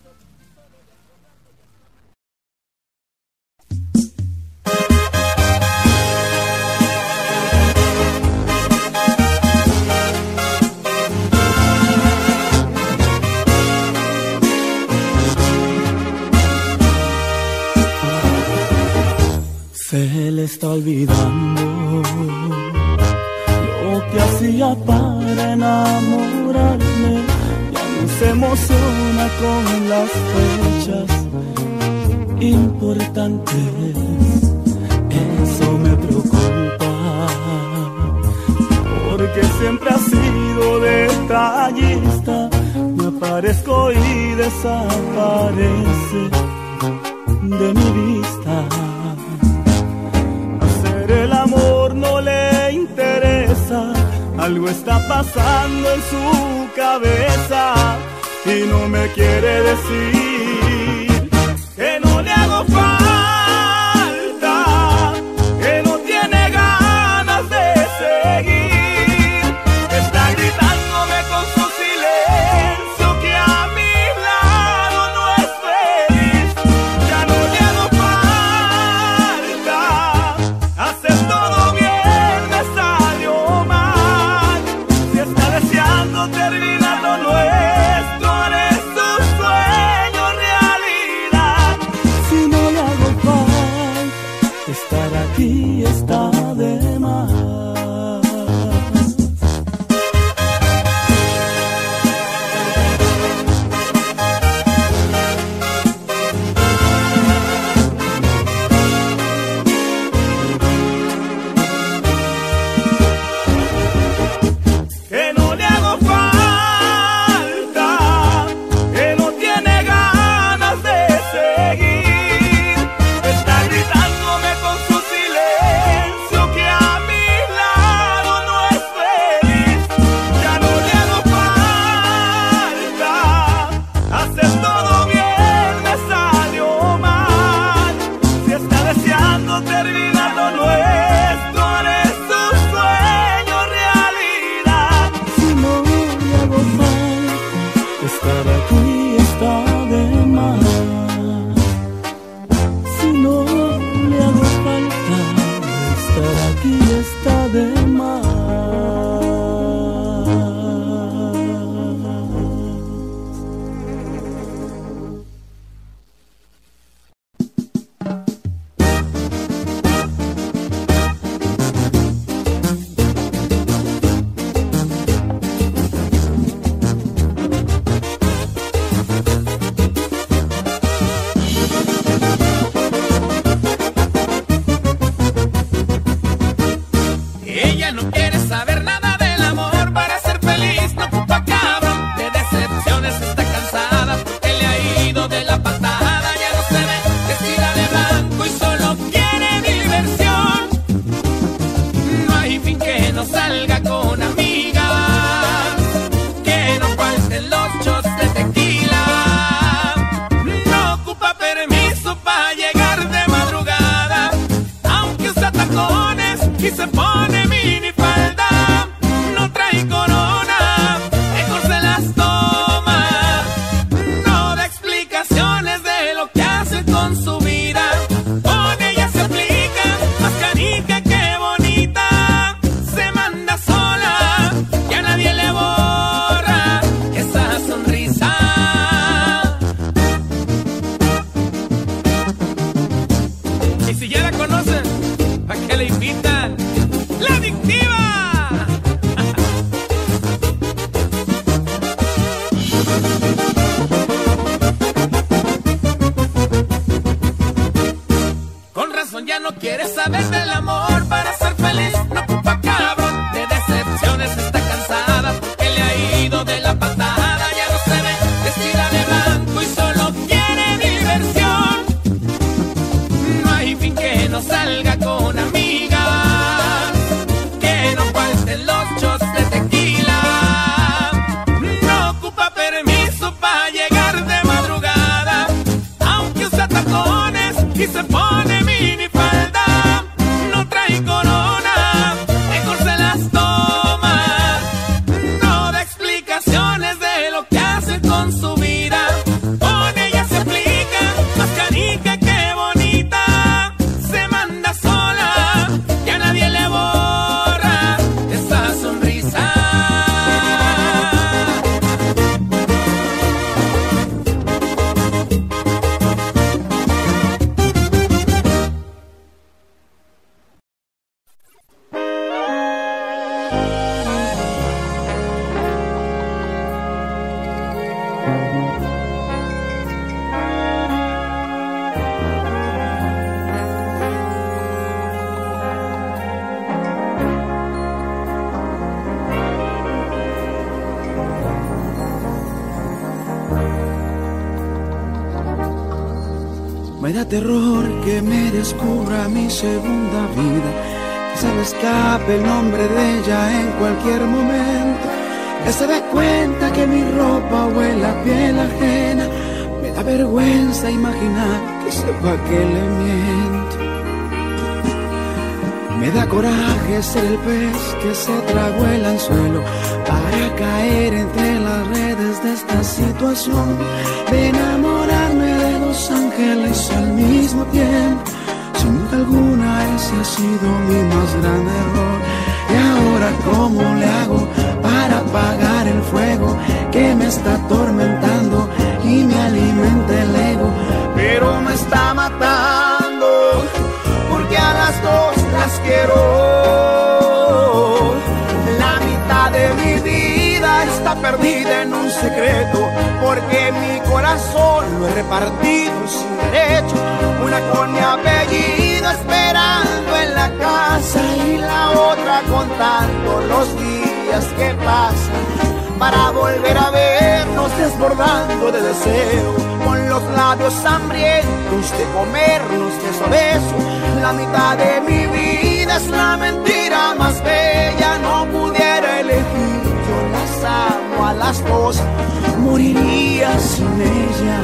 Se le está olvidando lo que hacía para enamorarme. Ya no se emociona con las fechas importantes. Eso me preocupa, porque siempre ha sido detallista. Me aparezco y desaparece de mi vista. El amor no le interesa, algo está pasando en su cabeza y no me quiere decir que no le hago falta, que no tiene ganas de seguir. Está gritándome con su silencio que a mi lado no es feliz. Ya no le hago falta, hacer todo bien me salió mal. Si está deseando terminar lo nuestro, haré su sueño realidad. Si no le hago falta, estar aquí está de más. Me da terror que me descubra mi segunda vida, que se me escape el nombre de ella en cualquier momento, que se dé cuenta que mi ropa huele a piel ajena. Me da vergüenza imaginar que sepa que le miento. Me da coraje ser el pez que se tragó el anzuelo para caer entre las redes de esta situación, de enamorarme de dos ángeles al mismo tiempo. Sin duda alguna ese ha sido mi más grande error. Y ahora ¿cómo le hago para apagar el fuego que me está atormentando y me alimenta el ego? Pero me está matando porque a las dos las quiero. La mitad de mi vida está perdida en un secreto, porque mi corazón lo he repartido sin derecho. Una con mi apellido esperando en la casa y la otra contando los días que pasan para volver a vernos desbordando de deseo, con los labios hambrientos de comernos beso a beso. La mitad de mi vida es la mentira más bella, no pudiera elegir, yo las amo a las dos, moriría sin ella.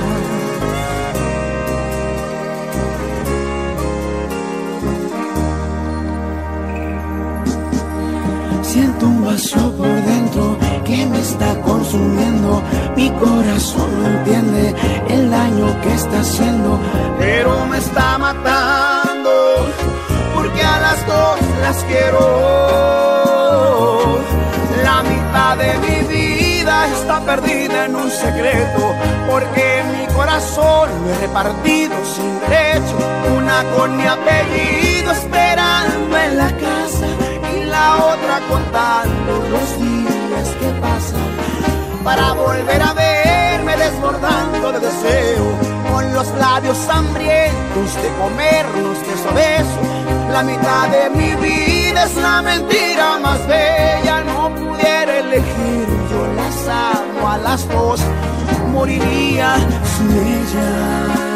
Siento un vacío por dentro que me está consumiendo. Mi corazón no entiende el daño que está haciendo, pero me está matando porque a las dos las quiero. La mitad de mi vida está perdida en un secreto, porque mi corazón lo he repartido sin derecho. Una con mi apellido esperando en la casa y la otra contando los días que pasan para volver a verme desbordando de deseo, con los labios hambrientos de comernos beso a beso. La mitad de mi vida es la mentira más bella, no pudiera elegir, yo las amo a las dos, moriría sin ella.